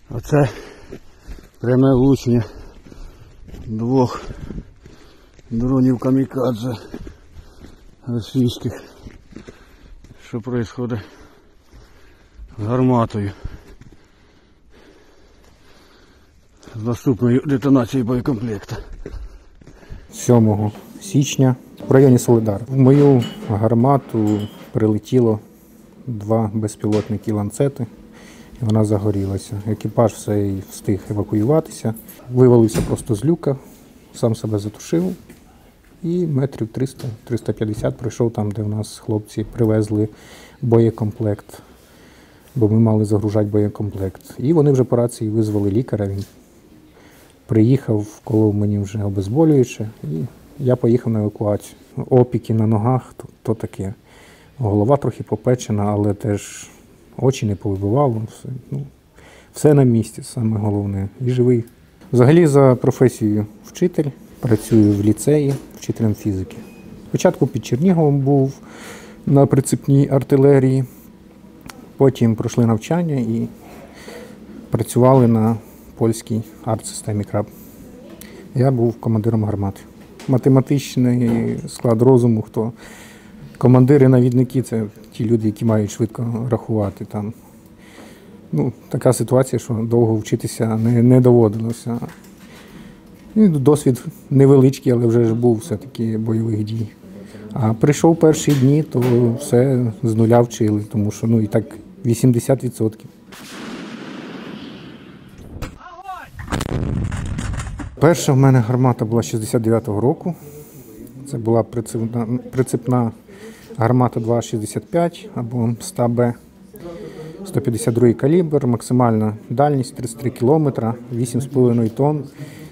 Оце пряме влучення двох дронів камікадзе російських. Що відбувається з гарматою. З наступною детонацією боєкомплекту. 7 січня в районі Солидар. В мою гармату прилетіло 2 безпілотники ланцети, і вона загорілася. Екіпаж все встиг евакуюватися, вивалився просто з люка, сам себе затушив і метрів 300-350 пройшов там, де в нас хлопці привезли боєкомплект, бо ми мали загружати боєкомплект. І вони вже по рації визвали лікаря, він приїхав, вколов мені вже обезболююче, і я поїхав на евакуацію. Опіки на ногах, то таке. Голова трохи попечена, але теж очі не повибивало. Все на місці, саме головне. І живий. Взагалі за професією вчитель, працюю в ліцеї, вчителем фізики. Спочатку під Черніговом був на прицепній артилерії, потім пройшли навчання і працювали на польській арт-системі КРАБ. Я був командиром гармати. Математичний склад розуму, хто командири-навідники – це ті люди, які мають швидко рахувати. Там. Така ситуація, що довго вчитися не доводилося. І досвід невеличкий, але вже ж був все-таки бойових дій. А прийшов перші дні, то все з нуля вчили, тому що і так 80%. Перша в мене гармата була 69-го року. Це була прицепна гармата 2,65 або 100Б, 152 калібр, максимальна дальність 33 кілометра, 8,5 тонн.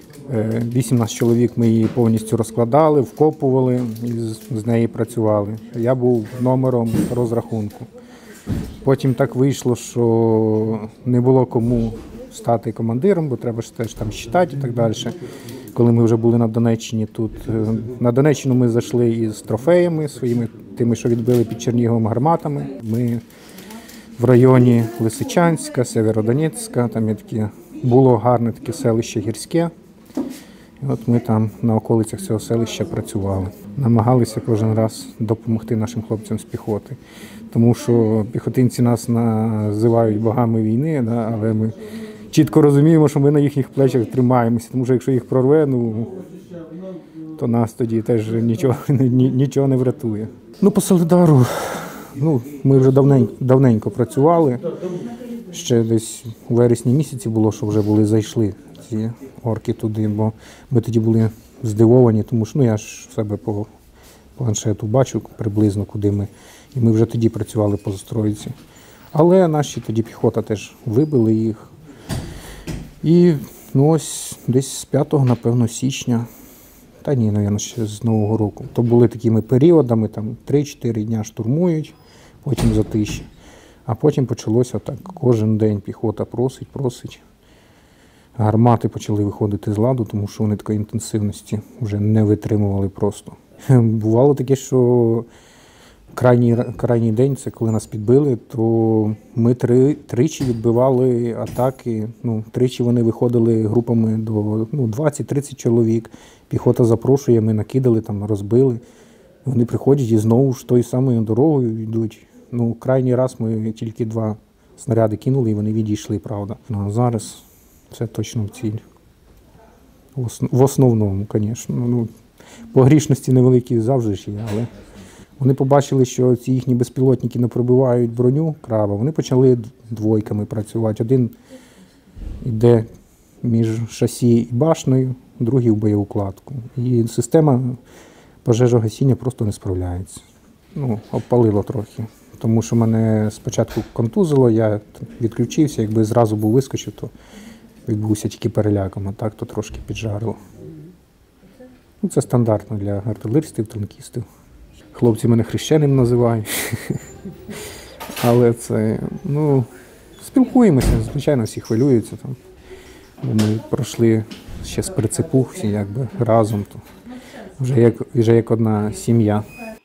18 чоловік ми її повністю розкладали, вкопували і з неї працювали. Я був номером розрахунку. Потім так вийшло, що не було кому стати командиром, бо треба ж теж там считати і так далі. Коли ми вже були на Донеччині тут. На Донеччину ми зайшли із трофеями своїми, тими, що відбили під Черніговом гарматами. Ми в районі Лисичанська, Северодонецька, там було гарне таке селище гірське. І от ми там на околицях цього селища працювали. Намагалися кожен раз допомогти нашим хлопцям з піхоти. Тому що піхотинці нас називають богами війни, але ми чітко розуміємо, що ми на їхніх плечах тримаємося. Тому що якщо їх прорве, то нас тоді теж нічого не врятує. По Солидару ми вже давненько працювали. Ще десь у вересні місяці було, що вже зайшли ці орки туди, бо ми тоді були здивовані, тому що я ж в себе по планшету бачу приблизно, куди ми. І ми вже тоді працювали по застройці. Але наші тоді піхота теж вибили їх. І ось десь з 5-го, напевно, січня, мабуть, ще з Нового року. То були такими періодами, там 3-4 дня штурмують, потім затиші. А потім почалося так, кожен день піхота просить. Гармати почали виходити з ладу, тому що вони такої інтенсивності вже не витримували просто. Бувало таке, що крайній день, це коли нас підбили, то ми тричі відбивали атаки. Тричі вони виходили групами до 20-30 чоловік. Піхота запрошує, ми накидали, розбили. Вони приходять і знову ж тою самою дорогою йдуть. Крайній раз ми тільки 2 снаряди кинули і вони відійшли, правда. А зараз це точно в ціль. В основному, звісно. Погрішності невеликі завжди ж є, але вони побачили, що ці їхні безпілотники не пробивають броню краба. Вони почали двойками працювати. Один йде між шасі і башнею, другий в боєукладку. І система пожежогасіння просто не справляється. Обпалило трохи. Тому що мене спочатку контузило, я відключився, якби зразу був вискочив, то відбувся тільки переляком, а так то трошки піджарило. Це стандартно для артилеристів, танкістів. Хлопці мене хрещеним називають. Але це, спілкуємося, звичайно, всі хвилюються. Ми пройшли ще з прицепу всі разом, то вже як одна сім'я.